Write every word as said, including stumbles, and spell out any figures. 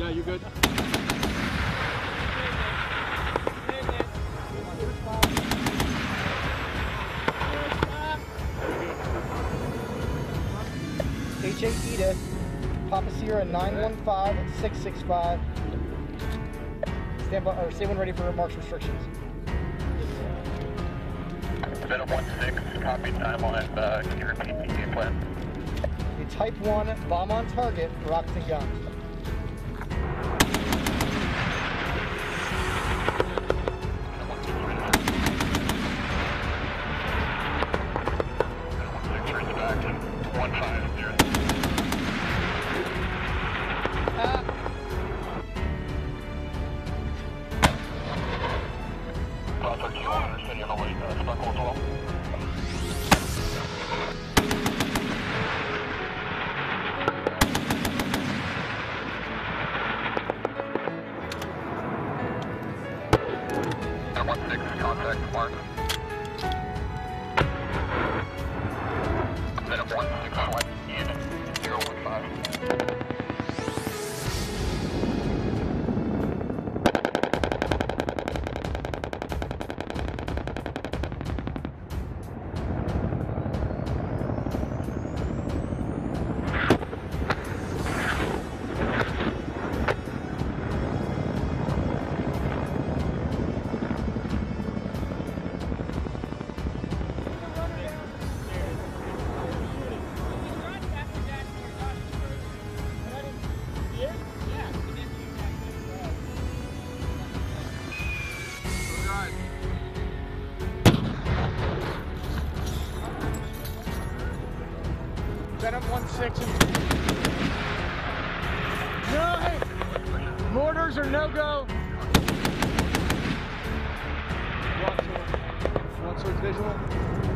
Yeah, you good? H eight Edith, Papa Sierra nine one five six six five. Stand by, or stay when ready for marks restrictions. Venom one six, copy timeline, uh, can you repeat the game plan? A Type one bomb on target, rockets and guns. one five zero. Ah. Bravo two one, city on the way, uh, Sparkle as well. one six, contact mark. Venom one six one, in zero one five. Venom one six. No, hey! Mortars are no go. One sword visual.